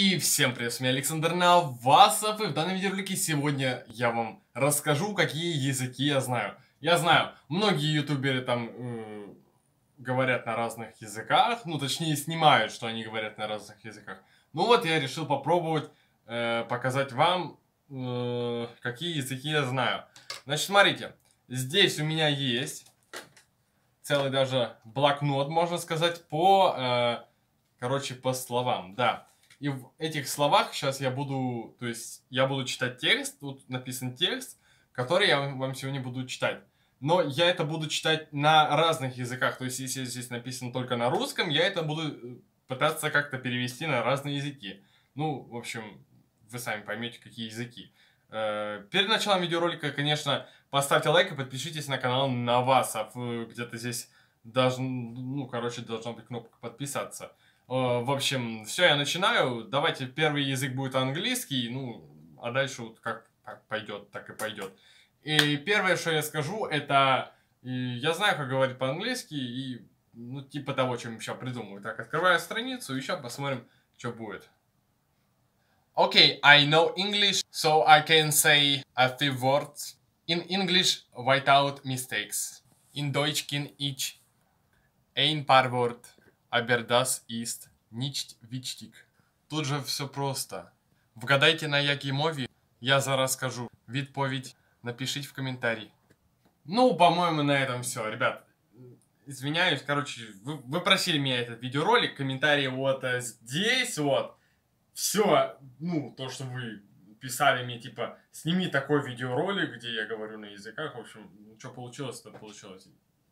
И всем привет, с вами Александр Навасов, и в данном видеоролике сегодня я вам расскажу, какие языки я знаю. Я знаю, многие ютуберы там говорят на разных языках, ну точнее снимают, что они говорят на разных языках. Ну вот я решил попробовать показать вам, какие языки я знаю. Значит, смотрите, здесь у меня есть целый даже блокнот, можно сказать, по словам, да. И в этих словах сейчас я буду, то есть я буду читать текст, тут написан текст, который я вам сегодня буду читать. Но я это буду читать на разных языках, то есть если здесь написано только на русском, я это буду пытаться как-то перевести на разные языки. Ну, в общем, вы сами поймете, какие языки. Перед началом видеоролика, конечно, поставьте лайк и подпишитесь на канал Навасов. Где-то здесь должна быть кнопка подписаться. В общем, все, я начинаю. Давайте, первый язык будет английский, ну, а дальше вот как пойдет, так и пойдет. И первое, что я скажу, это я знаю, как говорить по-английски, и ну, типа того, чем сейчас придумаю. Так, открываю страницу, и сейчас посмотрим, что будет. Okay, I know English, so I can say a few words in English without mistakes. In Deutsch kann ich ein paar Wort. Aber das ist nicht wichtig. Тут же все просто. Вгадайте, на якій мові? Я зараз скажу. Відповідь напишіть в комментарии. Ну, по-моему, на этом все, ребят. Извиняюсь, короче, вы просили меня этот видеоролик, комментарии вот здесь вот. Все, ну, то, что вы писали мне, типа, сними такой видеоролик, где я говорю на языках, в общем, что получилось, то получилось.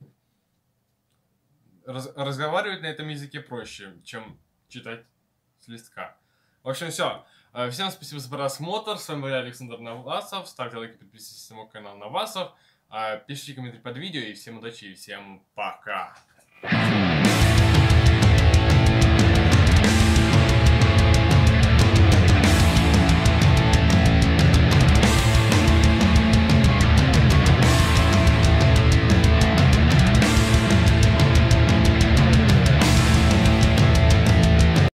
Разговаривать на этом языке проще, чем читать с листка. В общем, все. Всем спасибо за просмотр. С вами был Александр Навасов. Ставьте лайки, подписывайтесь на мой канал Навасов. Пишите комментарии под видео. И всем удачи, и всем пока.